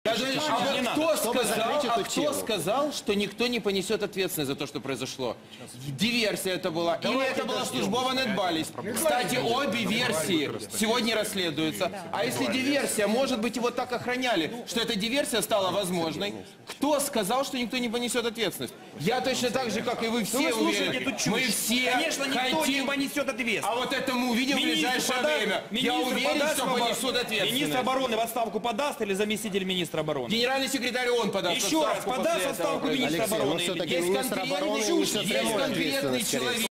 Кто сказал, что никто не понесет ответственность за то, что произошло? Диверсия это была. Или это была службова Нетбалис. Кстати, обе версии сегодня расследуются. А если диверсия, может быть, его так охраняли, что эта диверсия стала возможной? Кто сказал, что никто не понесет ответственность? Я точно так же, как и вы все уверены. Мы все Конечно, никто не понесет ответственность. А вот это мы увидим в ближайшее время. Я уверен, что понесут ответственность. Министр обороны в отставку подаст или заместитель министра обороны? Генеральный секретарь ООН подаст Еще раз, подаст в отставку министра обороны. Есть конкретный человек.